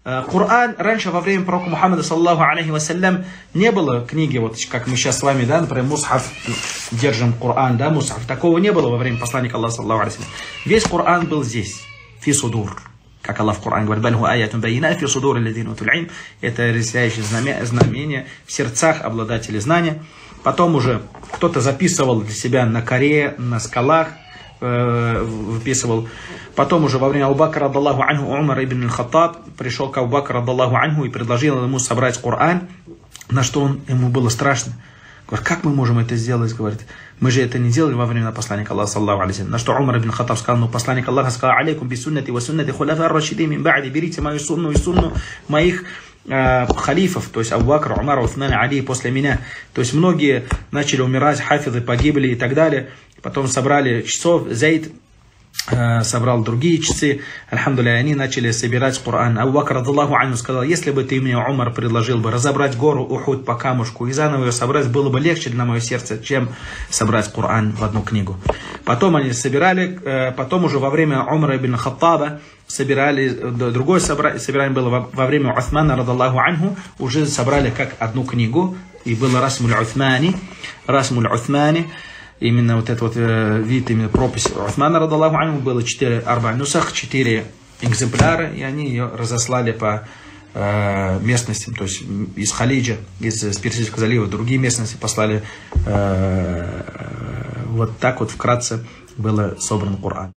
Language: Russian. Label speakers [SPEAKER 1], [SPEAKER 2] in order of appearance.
[SPEAKER 1] Коран раньше, во время пророка Мухаммада, саллаллаху алейхи вассалям, не было книги, вот как мы сейчас с вами, да, например, мусхаф, держим Коран, да, мусхаф. Такого не было во время посланника Аллаха, саллаллаху алейхи вассалям. Весь Коран был здесь, фи судур. Как Аллах в Коране говорит, «Бальху аятун байина фи судур аллазина утул илм». Это разъясняющее знамение в сердцах обладателей знания. Потом уже кто-то записывал для себя на коре, на скалах, выписывал. Потом уже во время Абу-Бакра, радаллаху анху, Умар ибн аль-Хаттаб пришел к Абу-Бакру, радаллаху анху, и предложил ему собрать Коран, на что ему было страшно. Говорит, как мы можем это сделать? Говорит, мы же это не делали во время посланника Аллаха, саллаллаху алейхи ва саллям. На что Умар ибн Хаттаб сказал, но посланник Аллаха сказал, алейкум би суннати ва суннати хуляфа ар-рашидин мин ба'ди, берите мою сунну и сунну моих халифов, то есть Абу-Бакр, Умар, Усман, Али после меня. То есть многие начали умирать, хафизы погибли и так далее. Потом собрали часов, Зейд собрал другие часы, альхамдулилля, они начали собирать Коран. Абу-Бакр, радаллаху анху, сказал, если бы ты мне, Умар, предложил бы разобрать гору Ухуд по камушку и заново ее собрать, было бы легче для моего сердца, чем собрать Коран в одну книгу. Потом они собирали, потом уже во время Умара ибн Хаттаба собирали, другое собирание было во время Усмана, радаллаху анху, уже собрали как одну книгу, и было Расмуль Усмани. Именно вот этот вот вид, именно пропись Усмана, радаллаху анху, было 4 нусах, 4 экземпляра, и они ее разослали по местностям, то есть из Халиджа, из Персидского залива, другие местности послали. Вот так вот вкратце было собран Коран.